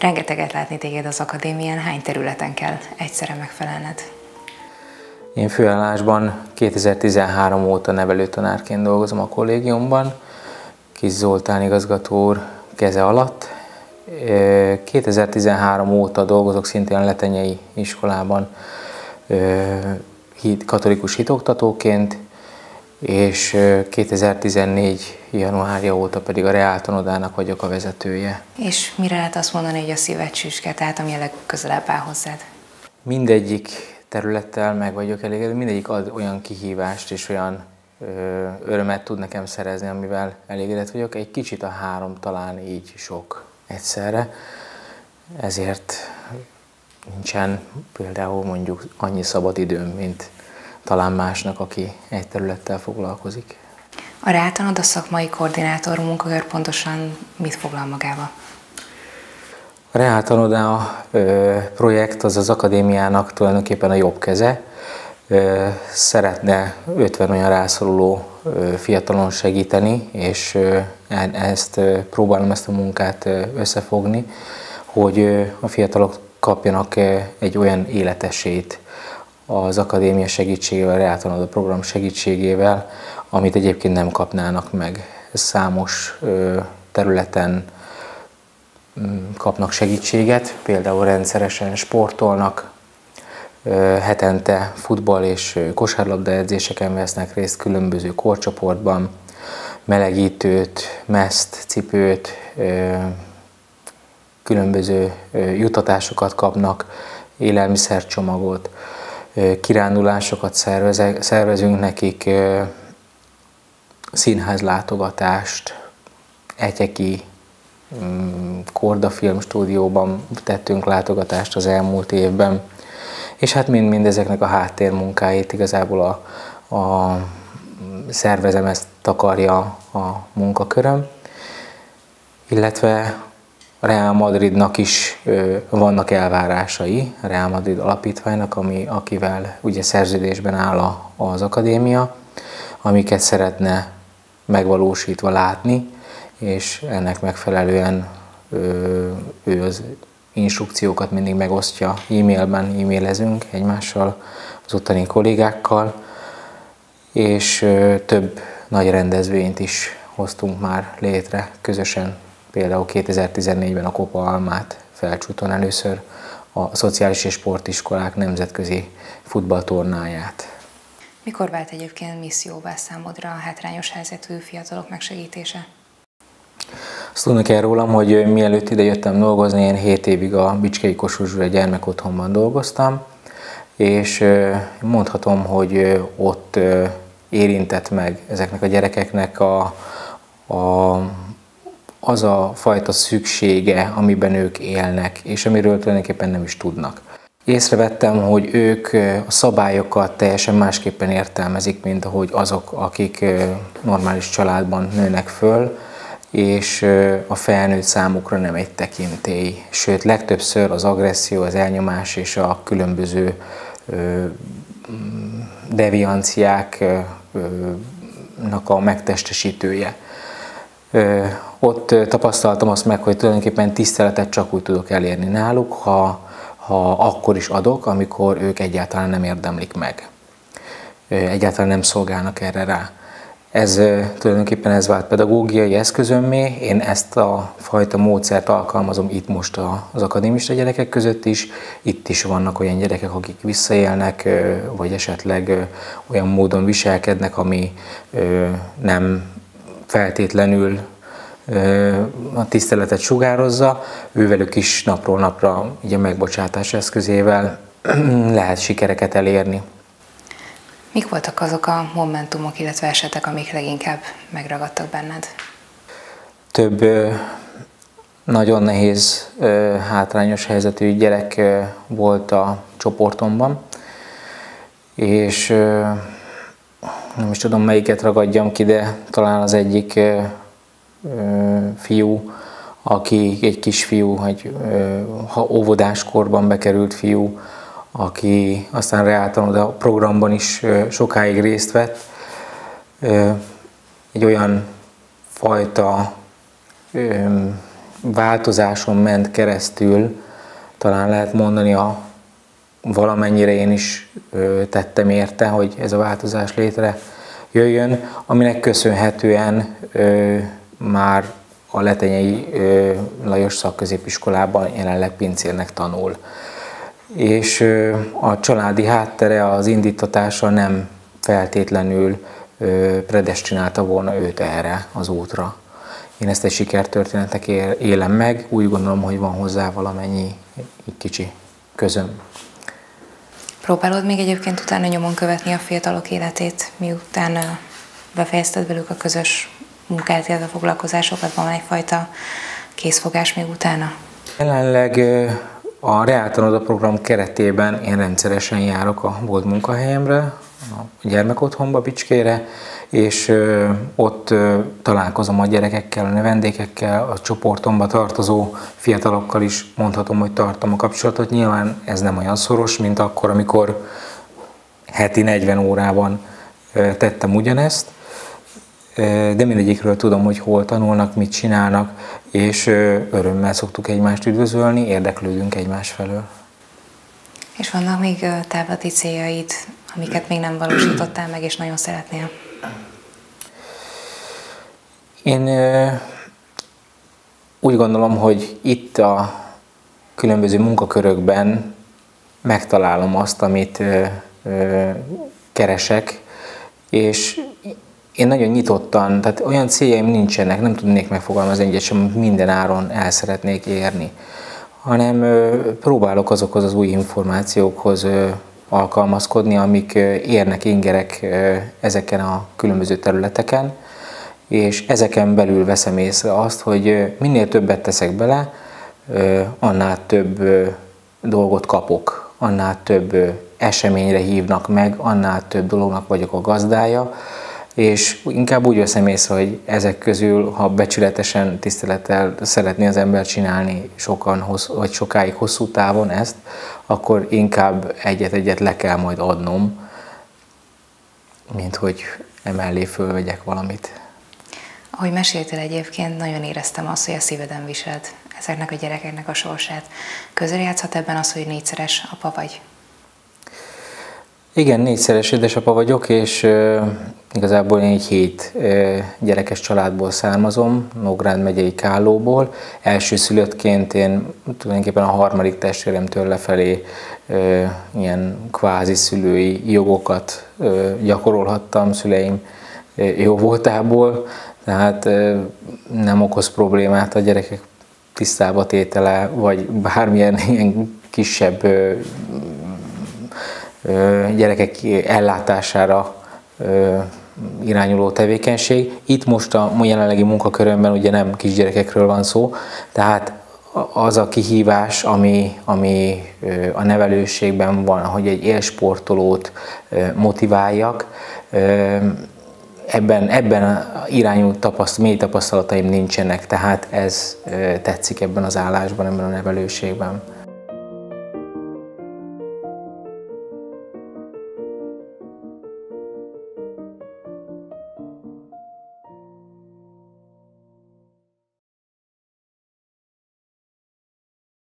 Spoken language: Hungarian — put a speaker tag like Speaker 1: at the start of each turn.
Speaker 1: Rengeteget látni téged az akadémián, hány területen kell egyszerre megfelelned?
Speaker 2: Én főállásban 2013 óta nevelőtanárként dolgozom a kollégiumban, Kis Zoltán igazgató úr keze alatt. 2013 óta dolgozok szintén a Letenyei iskolában katolikus hitoktatóként, és 2014. januárja óta pedig a reáltanodának vagyok a vezetője.
Speaker 1: És mire lehet azt mondani, hogy a szíved csücske, tehát ami a legközelebb áll hozzád?
Speaker 2: Mindegyik területtel meg vagyok elégedve, mindegyik ad olyan kihívást és olyan örömet tud nekem szerezni, amivel elégedett vagyok. Egy kicsit a három talán így sok egyszerre, ezért nincsen például mondjuk annyi szabad időm, mint talán másnak, aki egy területtel foglalkozik.
Speaker 1: A reáltanoda szakmai koordinátor munkakör pontosan mit foglal magába?
Speaker 2: A reáltanoda projekt az akadémiának tulajdonképpen a jobb keze. Szeretne 50 olyan rászoruló fiatalon segíteni, és próbálom ezt a munkát összefogni, hogy a fiatalok kapjanak egy olyan életesélyt az akadémia segítségével, a reáltanoda program segítségével, amit egyébként nem kapnának meg. Számos területen kapnak segítséget, például rendszeresen sportolnak, hetente futball és kosárlabda edzéseken vesznek részt különböző korcsoportban, melegítőt, meszt, cipőt, különböző juttatásokat kapnak, élelmiszercsomagot, kirándulásokat szervezünk nekik, színházlátogatást, Etyeki Korda filmstúdióban tettünk látogatást az elmúlt évben, és hát mind ezeknek a háttérmunkáit igazából a szervezem, ezt takarja a munkaköröm, illetve a Real Madridnak is vannak elvárásai, a Real Madrid alapítványnak, akivel ugye szerződésben áll az akadémia, amiket szeretne megvalósítva látni, és ennek megfelelően ő az instrukciókat mindig megosztja e-mailben, e-mailezünk egymással, az ottani kollégákkal, és több nagy rendezvényt is hoztunk már létre közösen. Például 2014-ben a Kopa Almát Felcsúton először a Szociális és Sportiskolák nemzetközi futballtornáját.
Speaker 1: Mikor vált egyébként misszióvá számodra a hátrányos helyzetű fiatalok megsegítése?
Speaker 2: Azt tudni kell rólam, hogy mielőtt ide jöttem dolgozni, én 7 évig a Bicskei Kossuth Zsuzsa gyermekotthonban dolgoztam, és mondhatom, hogy ott érintett meg ezeknek a gyerekeknek az a fajta szüksége, amiben ők élnek, és amiről tulajdonképpen nem is tudnak. Észrevettem, hogy ők a szabályokat teljesen másképpen értelmezik, mint ahogy azok, akik normális családban nőnek föl, és a felnőtt számukra nem egy tekintély. Sőt, legtöbbször az agresszió, az elnyomás és a különböző devianciáknak a megtestesítője. Ott tapasztaltam azt meg, hogy tulajdonképpen tiszteletet csak úgy tudok elérni náluk, ha akkor is adok, amikor ők egyáltalán nem érdemlik meg. Egyáltalán nem szolgálnak erre rá. Tulajdonképpen ez vált pedagógiai eszközömmé. Én ezt a fajta módszert alkalmazom itt most az akadémista gyerekek között is. Itt is vannak olyan gyerekek, akik visszaélnek, vagy esetleg olyan módon viselkednek, ami nem feltétlenül a tiszteletet sugározza. Ővelük is napról napra ugye megbocsátás eszközével lehet sikereket elérni.
Speaker 1: Mik voltak azok a momentumok, illetve esetek, amik leginkább megragadtak benned?
Speaker 2: Több nagyon nehéz, hátrányos helyzetű gyerek volt a csoportomban, és nem is tudom, melyiket ragadjam ki, de talán az egyik fiú, aki egy kisfiú, egy óvodáskorban bekerült fiú, aki aztán reáltanoda programban is sokáig részt vett. Egy olyan fajta változáson ment keresztül, talán lehet mondani, valamennyire én is tettem érte, hogy ez a változás létre jöjjön, aminek köszönhetően már a Letenyei Lajos Szakközépiskolában jelenleg pincérnek tanul. És a családi háttere, az indítatása nem feltétlenül predestinálta volna őt erre az útra. Én ezt egy sikertörténetnek élem meg, úgy gondolom, hogy van hozzá valamennyi kicsi közöm.
Speaker 1: Próbálod még egyébként utána nyomon követni a fiatalok életét, miután befejezted velük a közös munkát, illetve a foglalkozásokat, van egyfajta készfogás még utána?
Speaker 2: Jelenleg a Reáltanoda program keretében én rendszeresen járok a volt munkahelyemre, a gyermekotthonba Bicskére, és ott találkozom a gyerekekkel, a növendékekkel, a csoportomba tartozó fiatalokkal is mondhatom, hogy tartom a kapcsolatot. Nyilván ez nem olyan szoros, mint akkor, amikor heti 40 órában tettem ugyanezt, de mindegyikről tudom, hogy hol tanulnak, mit csinálnak, és örömmel szoktuk egymást üdvözölni, érdeklődünk egymás felől.
Speaker 1: És vannak még távlati céljaid, amiket még nem valósítottál meg, és nagyon szeretnél?
Speaker 2: Én úgy gondolom, hogy itt a különböző munkakörökben megtalálom azt, amit keresek, és én nagyon nyitottan, tehát olyan céljaim nincsenek, nem tudnék megfogalmazni egyet sem, minden áron el szeretnék érni, hanem próbálok azokhoz az új információkhoz alkalmazkodni, amik érnek, ingerek ezeken a különböző területeken, és ezeken belül veszem észre azt, hogy minél többet teszek bele, annál több dolgot kapok, annál több eseményre hívnak meg, annál több dolognak vagyok a gazdája, és inkább úgy veszem észre, hogy ezek közül, ha becsületesen, tisztelettel szeretné az ember csinálni vagy sokáig, hosszú távon ezt, akkor inkább egyet-egyet le kell majd adnom, mint hogy emellé fölvegyek valamit.
Speaker 1: Ahogy meséltél egyébként, nagyon éreztem azt, hogy a szíveden viseld ezeknek a gyerekeknek a sorsát. Közrejátszhat ebben az, hogy 4-szeres apa vagy?
Speaker 2: Igen, 4-szeres édesapa vagyok, és igazából én egy 7 gyerekes családból származom, Nógrád megyei Kállóból. Elsőszülöttként én tulajdonképpen a harmadik testvéremtől lefelé ilyen kvázi szülői jogokat gyakorolhattam szüleim jó voltából, tehát nem okoz problémát a gyerekek tisztába tétele, vagy bármilyen ilyen kisebb gyerekek ellátására irányuló tevékenység. Itt most a jelenlegi munkakörömben ugye nem kisgyerekekről van szó, tehát az a kihívás, ami a nevelőségben van, hogy egy élsportolót motiváljak, ebben irányú mély tapasztalataim nincsenek, tehát ez tetszik ebben az állásban, ebben a nevelőségben.